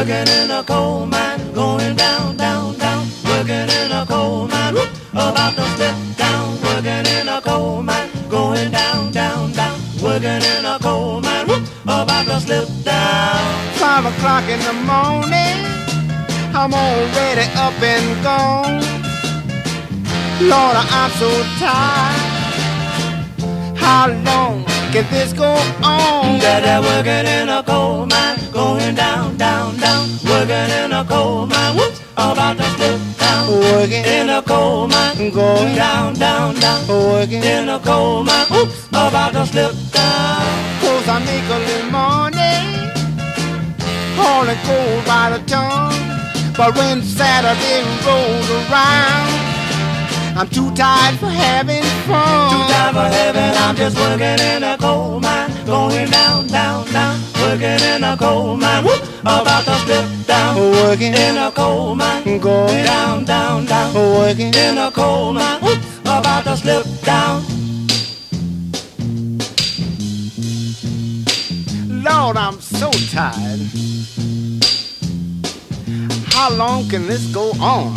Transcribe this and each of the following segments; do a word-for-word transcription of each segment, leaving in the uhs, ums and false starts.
working in a coal mine, going down, down, down, working in a coal mine, whoop, about to slip down, working in a coal mine, going down, down, down, working in a coal mine, whoop, about to slip down. Five o'clock in the morning, I'm already up and gone. Lord, I'm so tired. How long can this go on? That working in a coal mine, going down, down, down, working in a coal mine, whoops, about to slip down. Working in a coal mine, going down, down, down, working in a coal mine, whoops, about to slip down. Cause I make a little money, hauling coal by the ton. But when Saturday rolls around, I'm too tired for having fun. Too tired for having, I'm just working in a coal mine, going down, down, down, working in a coal mine, whoop, about to slip down. Working in a coal mine, going down, down, down, working in a coal mine, whoop, about to slip down. Lord, I'm so tired. How long can this go on?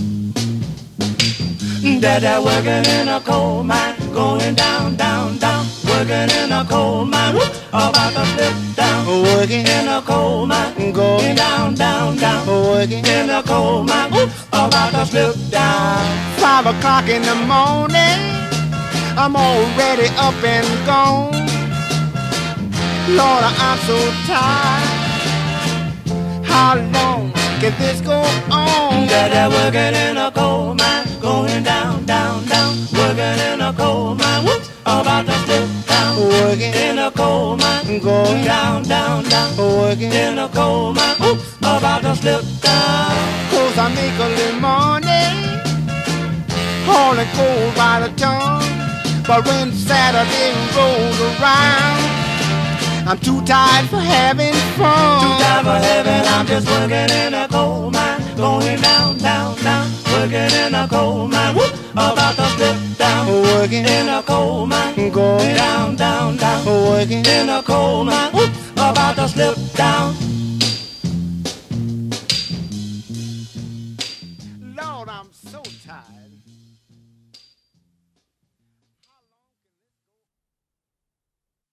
Dada working in a coal mine, going down, down, down, working in a coal mine, whoop, about to slip down. Working in a coal mine, going down, down, down, working in a coal mine, whoop, about to slip down. Five o'clock in the morning, I'm already up and gone. Lord, I'm so tired. How long can this go on? Dada working in a coal mine, going down, down, down, working in a coal mine, whoops, about to slip down. Working in a coal mine, going down, down, down, working in a coal mine, whoops, about to slip down. Cause I make a little money, hauling coal by the ton. But when Saturday rolls around, I'm too tired for having fun. Too tired for having, I'm just working in a coal mine, going down, down, down, working in a coal mine, whoop, about to slip down. Working in a coal mine, going down, down, down, working in a coal mine, whoop,